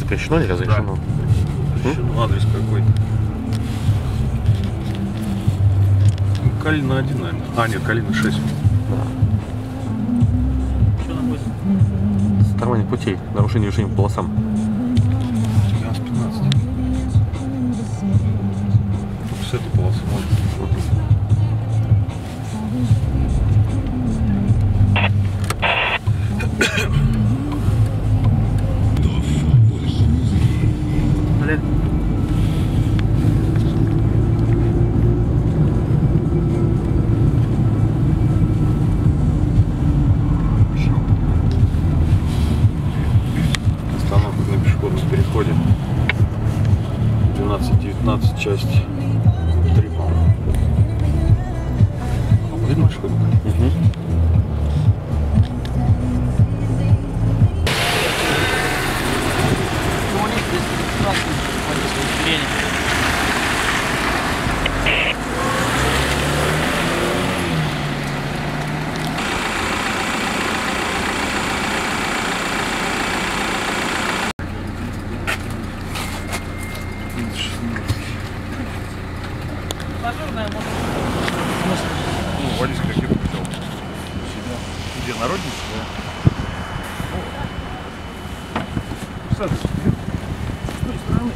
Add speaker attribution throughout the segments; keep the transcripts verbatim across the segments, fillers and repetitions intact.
Speaker 1: Запрещено или разрешено?
Speaker 2: Да. Разрешено. Адрес какой? Калина один, наверное. А, нет, Калина шесть.
Speaker 1: Да.
Speaker 3: Что нам будет?
Speaker 1: Сторонних путей. Нарушение движения по полосам.
Speaker 2: девяносто пятнадцать. С этой полосы можно.
Speaker 3: Блин.
Speaker 2: Остановка на пешеходном переходе. двенадцать девятнадцать, часть три, по-моему. Видно пешеходник?
Speaker 1: Угу.
Speaker 2: Ну, водитель где хотел? Где, народница? Да. О. С той стороны.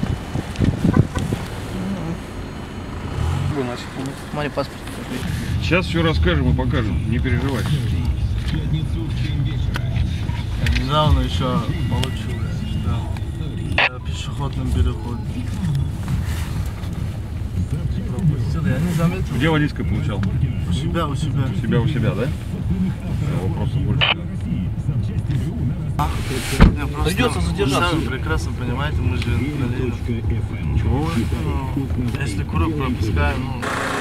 Speaker 2: Выносит.
Speaker 3: Смотри, паспорт.
Speaker 2: Сейчас все расскажем и покажем, не переживай.
Speaker 4: Недавно еще получил, да, на пешеходном переходе. Пропустил, я не заметил.
Speaker 2: Где водительское получал?
Speaker 4: У себя, у себя.
Speaker 2: У себя, у себя, да? Вопросов больше.
Speaker 4: Я просто
Speaker 3: Придется задержаться.
Speaker 4: Сами прекрасно понимаете, мы же налево.
Speaker 2: Чего вы?
Speaker 4: Ну, если круг пропускаем, ну...